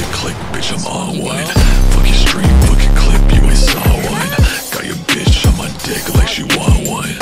your click, bitch, I'm on one. Fuck your stream, fuck your clip, you ain't saw one. Got your bitch on my dick like she want one.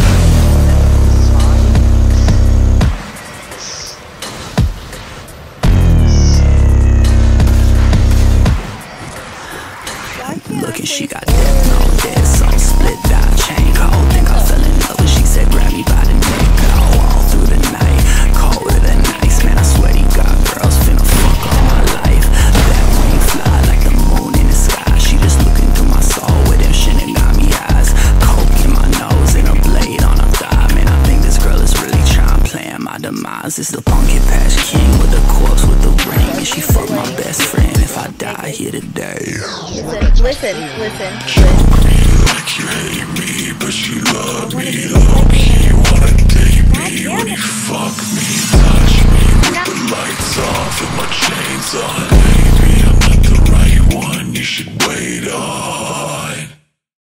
Looking, she got death, no dead, so split dot chain cold. Think I fell in love when she said grab me by the neck. All through the night, colder than ice. Man, I swear to God, girls finna fuck all my life. That wing fly like the moon in the sky. She just looking through my soul with them Shinigami eyes. Coke in my nose and a blade on her thigh. Man, I think this girl is really trying playing my demise. It's the pumpkin patch king with the corpse with the ring, and she fuck my best friend if I die here today. Listen. Like you hate me, but you love me.